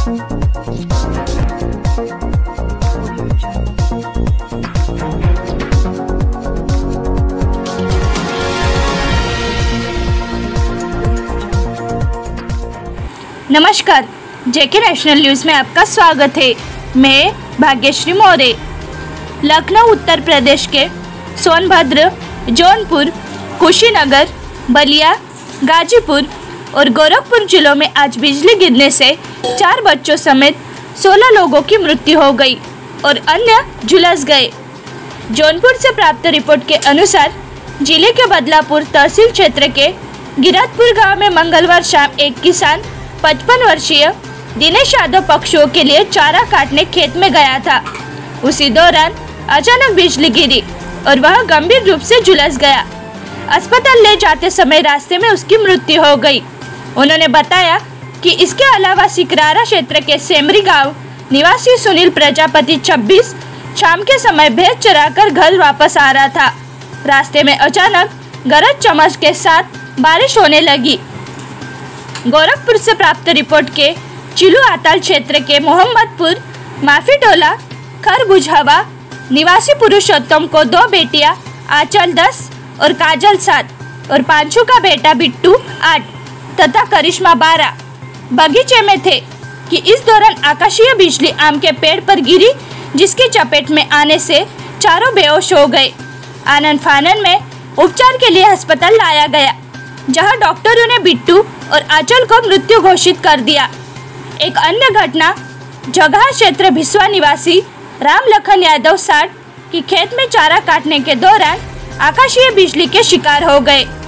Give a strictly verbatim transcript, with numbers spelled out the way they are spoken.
नमस्कार, जेके national news में आपका स्वागत है। मैं भाग्यश्री मौर्य। लखनऊ उत्तर प्रदेश के सोनभद्र, जौनपुर, कुशीनगर, बलिया, गाजीपुर और गोरखपुर जिलों में आज बिजली गिरने से चार बच्चों समेत सोलह लोगों की मृत्यु हो गई और अन्य झुलस गए। जौनपुर से प्राप्त रिपोर्ट के अनुसार जिले के बदलापुर तहसील क्षेत्र के गिरतपुर गांव में मंगलवार शाम एक किसान पचपन वर्षीय दिनेश यादव पशुओं के लिए चारा काटने खेत में गया था। उसी दौरान अचानक बिजली गिरी और वह गंभीर रूप से झुलस गया। अस्पताल ले जाते समय रास्ते में उसकी मृत्यु हो गई। उन्होंने बताया कि इसके अलावा सिकरारा क्षेत्र के सेमरी गांव निवासी सुनील प्रजापति छब्बीस शाम के समय भैंस चराकर घर वापस आ रहा था। रास्ते में अचानक गरज चमक के साथ बारिश होने लगी। गोरखपुर से प्राप्त रिपोर्ट के चिलू आताल क्षेत्र के मोहम्मदपुर माफीटोला खरबुझहवा निवासी पुरुषोत्तम को दो बेटियां आंचल दस और काजल सात और पांचू का बेटा बिट्टू आठ तथा करिश्मा बारह बगीचे में थे कि इस दौरान आकाशीय बिजली आम के पेड़ पर गिरी, जिसकी चपेट में आने से चारों बेहोश हो गए। आनन फानन में उपचार के लिए अस्पताल लाया गया, जहां डॉक्टरों ने बिट्टू और आंचल को मृत्यु घोषित कर दिया। एक अन्य घटना जगह क्षेत्र भिसवा निवासी राम लखन यादव साठ की खेत में चारा काटने के दौरान आकाशीय बिजली के शिकार हो गए।